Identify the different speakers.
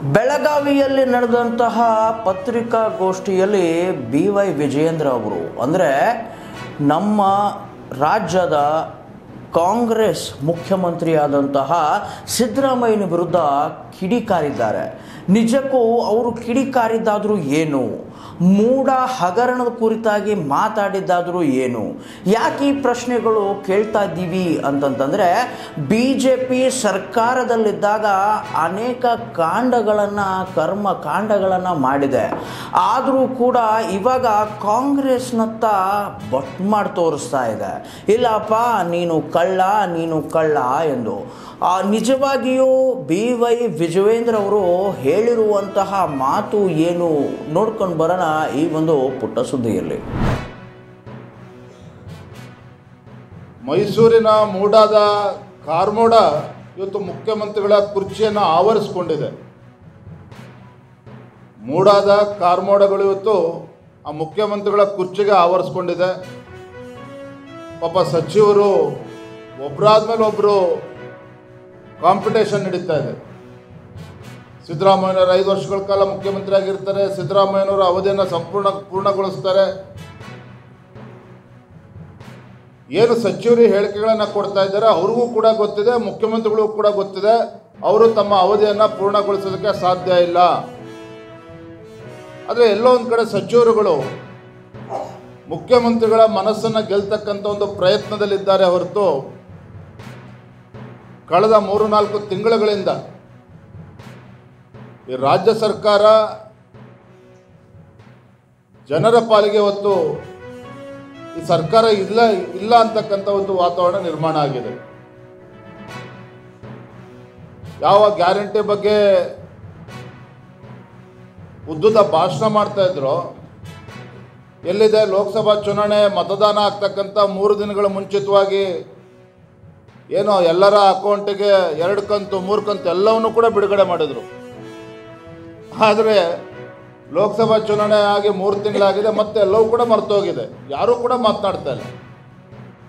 Speaker 1: ಬೆಳಗಾವಿಯಲ್ಲಿ ನಡೆದಂತಹ ಪತ್ರಿಕಾಗೋಷ್ಠಿಯಲ್ಲಿ BY ವಿಜಯೇಂದ್ರ ಅವರು ಅಂದರೆ ನಮ್ಮ ರಾಜ್ಯದ ಕಾಂಗ್ರೆಸ್ ಮುಖ್ಯಮಂತ್ರಿಯಾದಂತಹ ಸಿದ್ದರಾಮಯ್ಯನ ವಿರುದ್ಧ ಕಿಡಿಕಾರಿದ್ದಾರೆ. ನಿಜಕ್ಕೂ ಅವರು ಕಿಡಿಕಾರಿದ್ದಾದರೂ ಏನು, ಮೂಢ ಹಗರಣದ ಕುರಿತಾಗಿ ಮಾತಾಡಿದ್ದಾದರೂ ಏನು, ಯಾಕೆ ಈ ಪ್ರಶ್ನೆಗಳು ಕೇಳ್ತಾ ಇದ್ದೀವಿ ಅಂತಂತಂದರೆ BJP ಸರ್ಕಾರದಲ್ಲಿದ್ದಾಗ ಅನೇಕ ಕರ್ಮಕಾಂಡಗಳನ್ನು ಮಾಡಿದೆ. ಆದರೂ ಕೂಡ ಇವಾಗ ಕಾಂಗ್ರೆಸ್ನತ್ತ ಬಟ್ ಮಾಡಿ ತೋರಿಸ್ತಾ ಇದೆ, ಇಲ್ಲಪ್ಪ ನೀನು ಕಳ್ಳ ಎಂದು. ನಿಜವಾಗಿಯೂ BY ವಿಜಯೇಂದ್ರ ಅವರು ಹೇಳಿರುವಂತಹ ಮಾತು ಏನು ನೋಡ್ಕೊಂಡು ಬರೋಣ ಈ ಒಂದು ಪುಟ್ಟ ಸುದ್ದಿಯಲ್ಲಿ.
Speaker 2: ಮೈಸೂರಿನ ಮೂಡಾದ ಕಾರ್ಮೋಡ ಇವತ್ತು ಮುಖ್ಯಮಂತ್ರಿಗಳ ಕುರ್ಚಿಯನ್ನು ಆವರಿಸಿಕೊಂಡಿದೆ. ಮೂಡಾದ ಕಾರ್ಮೋಡಗಳು ಇವತ್ತು ಆ ಮುಖ್ಯಮಂತ್ರಿಗಳ ಕುರ್ಚಿಗೆ ಆವರಿಸ್ಕೊಂಡಿದೆ. ಪಾಪ ಸಚಿವರು ಒಬ್ಬರಾದ್ಮೇಲೆ ಒಬ್ಬರು ಕಾಂಪಿಟೇಷನ್ ನಡೀತಾ ಇದೆ. ಸಿದ್ದರಾಮಯ್ಯನವರು 5 ವರ್ಷಗಳ ಕಾಲ ಮುಖ್ಯಮಂತ್ರಿ ಆಗಿರ್ತಾರೆ. ಸಿದ್ದರಾಮಯ್ಯನವರ ಅವಧಿಯನ್ನು ಪೂರ್ಣಗೊಳಿಸ್ತಾರೆ. ಏನು ಸಚಿವರು ಹೇಳಿಕೆಗಳನ್ನು ಕೊಡ್ತಾ ಇದ್ದಾರೆ ಅವ್ರಿಗೂ ಕೂಡ ಗೊತ್ತಿದೆ, ಮುಖ್ಯಮಂತ್ರಿಗಳಿಗೂ ಕೂಡ ಗೊತ್ತಿದೆ, ಅವರು ತಮ್ಮ ಅವಧಿಯನ್ನು ಪೂರ್ಣಗೊಳಿಸೋದಕ್ಕೆ ಸಾಧ್ಯ ಇಲ್ಲ. ಆದರೆ ಎಲ್ಲೋ ಒಂದು ಕಡೆ ಸಚಿವರುಗಳು ಮುಖ್ಯಮಂತ್ರಿಗಳ ಮನಸ್ಸನ್ನು ಗೆಲ್ತಕ್ಕಂಥ ಒಂದು ಪ್ರಯತ್ನದಲ್ಲಿದ್ದಾರೆ ಹೊರತು ಕಳೆದ 3-4 ತಿಂಗಳುಗಳಿಂದ ಈ ರಾಜ್ಯ ಸರ್ಕಾರ ಜನರ ಪಾಲಿಗೆ ಹೊತ್ತು ಈ ಸರ್ಕಾರ ಇಲ್ಲ ಅಂತಕ್ಕಂಥ ಒಂದು ವಾತಾವರಣ ನಿರ್ಮಾಣ ಆಗಿದೆ. ಯಾವ ಗ್ಯಾರಂಟಿ ಬಗ್ಗೆ ಉದ್ದುದ ಭಾಷಣ ಮಾಡ್ತಾ ಇದ್ರು, ಎಲ್ಲಿದೆ ಲೋಕಸಭಾ ಚುನಾವಣೆ ಮತದಾನ ಆಗ್ತಕ್ಕಂಥ 3 ದಿನಗಳ ಮುಂಚಿತವಾಗಿ ಏನೋ ಎಲ್ಲರ ಅಕೌಂಟಿಗೆ 2 ಕಂತು 3 ಕಂತು ಎಲ್ಲವನ್ನೂ ಕೂಡ ಬಿಡುಗಡೆ ಮಾಡಿದರು. ಆದರೆ ಲೋಕಸಭಾ ಚುನಾವಣೆ ಆಗಿ 3 ತಿಂಗಳಾಗಿದೆ, ಮತ್ತೆ ಎಲ್ಲವೂ ಕೂಡ ಮರ್ತೋಗಿದೆ, ಯಾರೂ ಕೂಡ ಮಾತನಾಡ್ತಾ ಇಲ್ಲ.